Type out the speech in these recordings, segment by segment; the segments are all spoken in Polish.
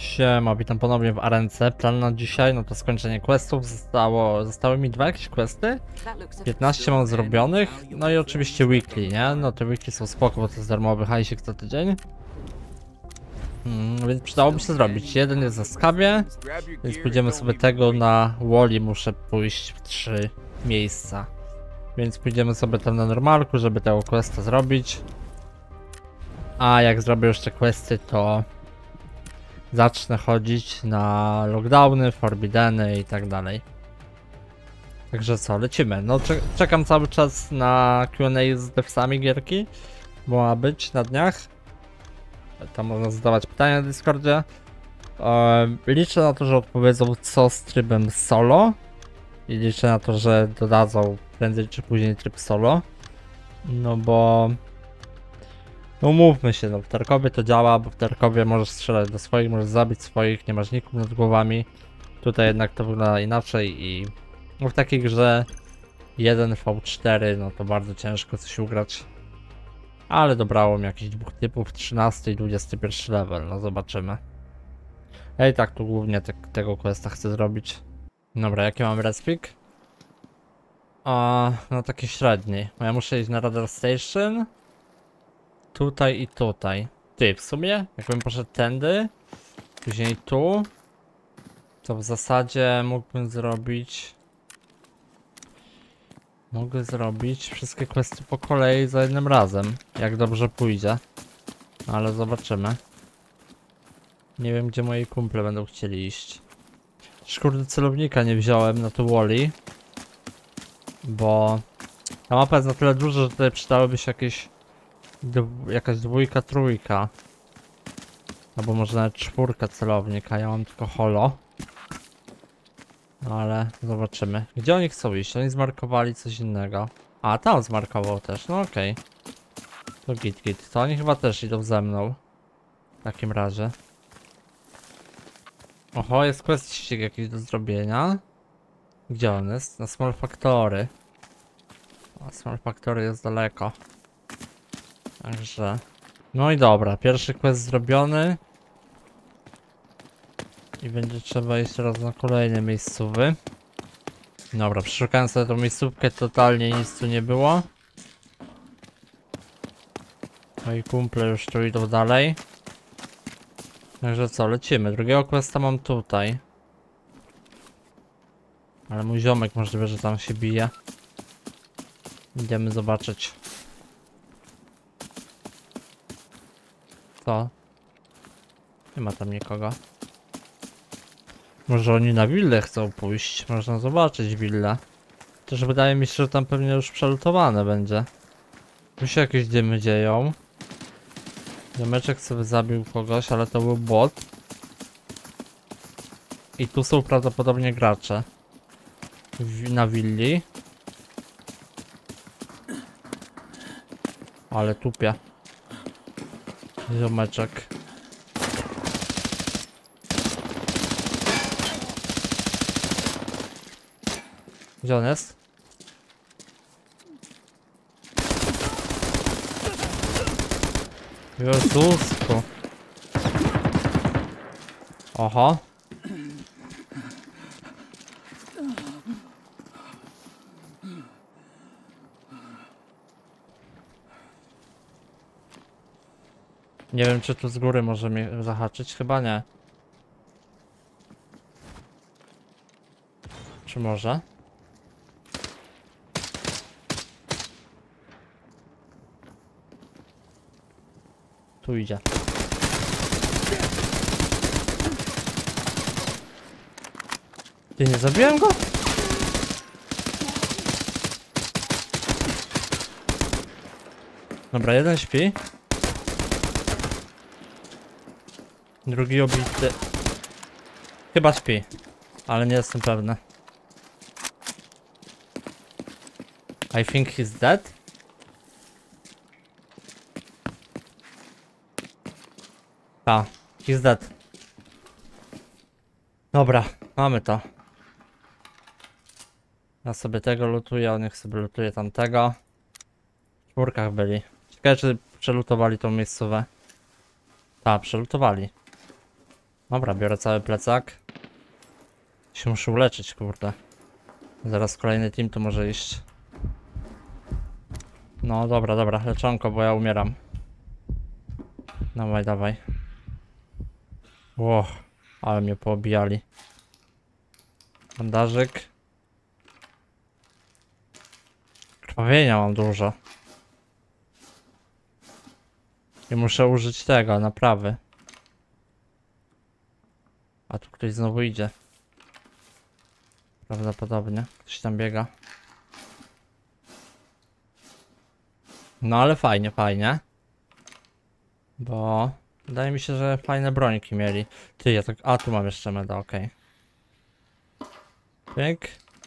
Siema, witam ponownie w arence. Plan na dzisiaj, no to skończenie questów. Zostały mi dwa jakieś questy. 15 mam zrobionych. No i oczywiście weekly, nie? No te weekly są spoko, bo to jest darmowy hajsik co tydzień. Więc przydałoby się zrobić. Jeden jest za skabie, więc pójdziemy sobie tego na Woli. Muszę pójść w 3 miejsca. Więc pójdziemy sobie tam na normalku, żeby tego questa zrobić. A jak zrobię jeszcze questy, to zacznę chodzić na lockdowny, forbiddeny i tak dalej. Także co, lecimy. No czekam cały czas na Q&A z devsami gierki, bo ma być na dniach. Tam można zadawać pytania na Discordzie. Liczę na to, że odpowiedzą co z trybem solo. I liczę na to, że dodadzą prędzej czy później tryb solo. No bo... No mówmy się, no w Tarkowie to działa, bo w Tarkowie możesz strzelać do swoich, możesz zabić swoich, nie masz ników nad głowami. Tutaj jednak to wygląda inaczej i no w takiej grze 1v4 no to bardzo ciężko coś ugrać. Ale dobrało mi jakichś dwóch typów, 13 i 21 level, no zobaczymy. Ja i tak tu głównie tego questa chcę zrobić. Dobra, jaki mam respik? No taki średni. Ja muszę iść na Radar Station. Tutaj i tutaj. Ty, w sumie, jakbym poszedł tędy, później tu, to w zasadzie mógłbym zrobić... Mogę zrobić wszystkie questy po kolei za jednym razem, jak dobrze pójdzie. Ale zobaczymy. Nie wiem, gdzie moi kumple będą chcieli iść. Szkurde, celownika nie wziąłem na tu Woli, bo ta mapa jest na tyle duża, że tutaj przydałyby się jakaś dwójka, trójka. Albo może nawet 4 celownika, ja mam tylko holo. No ale zobaczymy. Gdzie oni chcą iść? Oni zmarkowali coś innego. A, tam zmarkował też, no okej. To git. To oni chyba też idą ze mną. W takim razie. Oho, jest quest ścig jakiś do zrobienia. Gdzie on jest? Na Small Factory. A Small Factory jest daleko. Także... No i dobra, pierwszy quest zrobiony. I będzie trzeba iść teraz na kolejny miejscowy. Dobra, przeszukałem sobie tą miejscówkę, totalnie nic tu nie było. Moi kumple już tu idą dalej. Także co, lecimy. Drugiego questa mam tutaj. Ale mój ziomek możliwe, że tam się bije. Idziemy zobaczyć. Co? Nie ma tam nikogo. Może oni na willę chcą pójść. Można zobaczyć willę. Też wydaje mi się, że tam pewnie już przelutowane będzie. Tu się jakieś dymy dzieją. Ziomeczek sobie zabił kogoś, ale to był bot. I tu są prawdopodobnie gracze. Na willi. Ale tupie. Ziomeczek. Gdzie on jest? Jezusku. Oho. Nie wiem, czy tu z góry może mnie zahaczyć, chyba nie. Czy może? Tu idzie. Ty, nie zabiłem go? Dobra, jeden śpi. Drugi obity. Chyba śpi, ale nie jestem pewny. I think he's dead. A, he's dead. Dobra, mamy to. Ja sobie tego lutuję, on niech sobie lutuje tamtego. W czwórkach byli. Ciekawe, czy przelutowali tą miejscówę. Tak, przelutowali. Dobra, biorę cały plecak. Się muszę uleczyć, kurde. Zaraz kolejny team tu może iść. No dobra, dobra, leczonko, bo ja umieram. Dawaj, dawaj. Ło, ale mnie poobijali. Bandażyk. Krwawienia mam dużo. I muszę użyć tego, naprawy. A tu ktoś znowu idzie. Prawdopodobnie. Ktoś tam biega. No ale fajnie, fajnie. Bo wydaje mi się, że fajne brońki mieli. Ty, ja tak... A, tu mam jeszcze meda, okej. Pyk.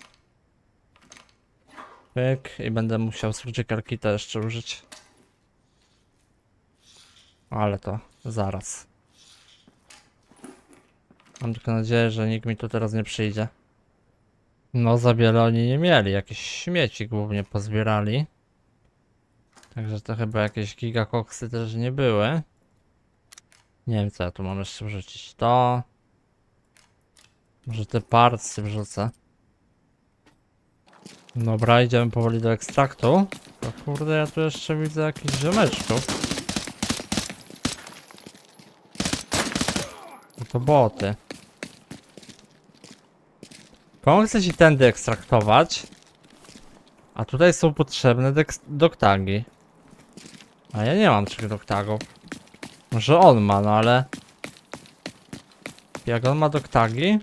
Pyk. I będę musiał surgical kita jeszcze użyć. Ale to zaraz. Mam tylko nadzieję, że nikt mi tu teraz nie przyjdzie. No za wiele oni nie mieli. Jakieś śmieci głównie pozbierali. Także to chyba jakieś gigakoksy też nie były. Nie wiem co ja tu mam jeszcze wrzucić. To... Może te partsy wrzucę. Dobra, idziemy powoli do ekstraktu. To kurde, ja tu jeszcze widzę jakichś ziomeczków. To boty. Komu chce się tędy ekstraktować? A tutaj są potrzebne doktagi. A ja nie mam 3 doktagów. Może on ma, no ale... Jak on ma doktagi?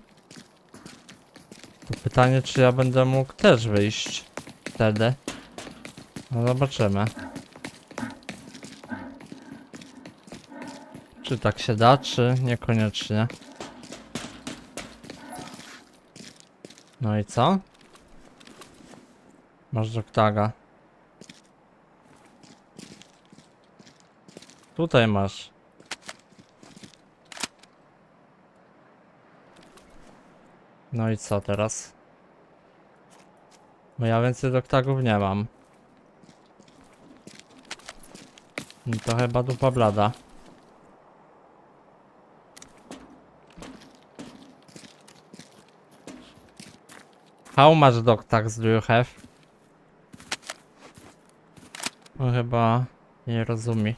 To pytanie, czy ja będę mógł też wyjść wtedy. No zobaczymy. Czy tak się da, czy niekoniecznie. No i co? Masz doktaga. Tutaj masz. No i co teraz? Bo ja więcej doktagów nie mam. No to chyba dupa blada. How much doctags do you have? No chyba nie rozumie.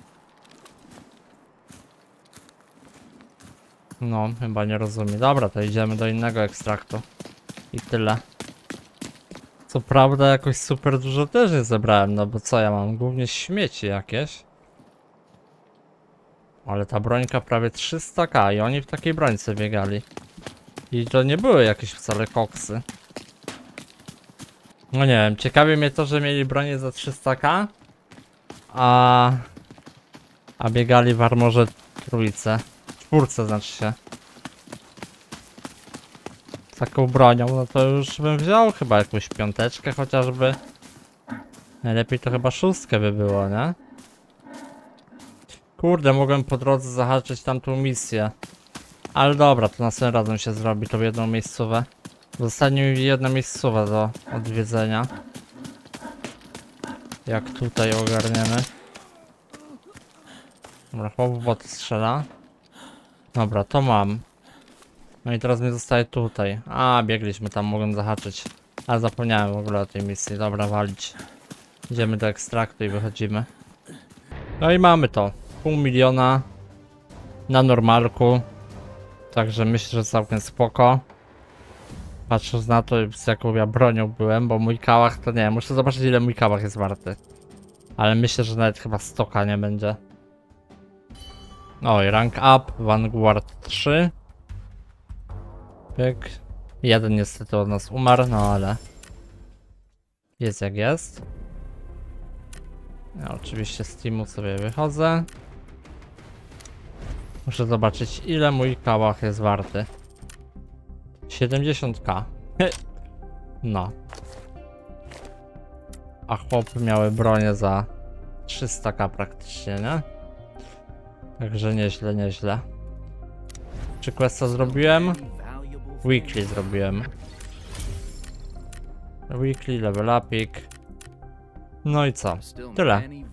No, chyba nie rozumie. Dobra, to idziemy do innego ekstraktu. I tyle. Co prawda jakoś super dużo też nie zebrałem, no bo co ja mam? Głównie śmieci jakieś. Ale ta brońka prawie 300k i oni w takiej brońce biegali. I to nie były jakieś wcale koksy. No nie wiem, ciekawi mnie to, że mieli bronię za 300k. A biegali w armorze trójce. Czwórce znaczy się. Taką bronią, no to już bym wziął chyba jakąś piąteczkę chociażby. Najlepiej to chyba 6 by było, nie? Kurde, mogłem po drodze zahaczyć tamtą misję. Ale dobra, to następnym razem się zrobi tą jedną miejscówę. Zostanie mi jedna miejscowa do odwiedzenia. Jak tutaj ogarniemy. Dobra, chłop w boty strzela. Dobra, to mam. No i teraz mi zostaje tutaj. A, biegliśmy tam, mogłem zahaczyć. Ale zapomniałem w ogóle o tej misji. Dobra, walić. Idziemy do ekstraktu i wychodzimy. No i mamy to. 500 000 na normalku. Także myślę, że całkiem spoko. Patrząc na to, z jaką ja bronią byłem, bo mój kałach to nie, muszę zobaczyć ile mój kałach jest warty. Ale myślę, że nawet chyba 100k nie będzie. Oj, rank up, Vanguard 3. Pyk. Jeden niestety od nas umarł, no ale... Jest jak jest. Ja oczywiście z teamu sobie wychodzę. Muszę zobaczyć ile mój kałach jest warty. 70k. No. A chłopy miały bronię za 300k praktycznie, nie? Także nieźle, nieźle. Czy questa zrobiłem? Weekly zrobiłem. Weekly, level upik. No i co? Tyle.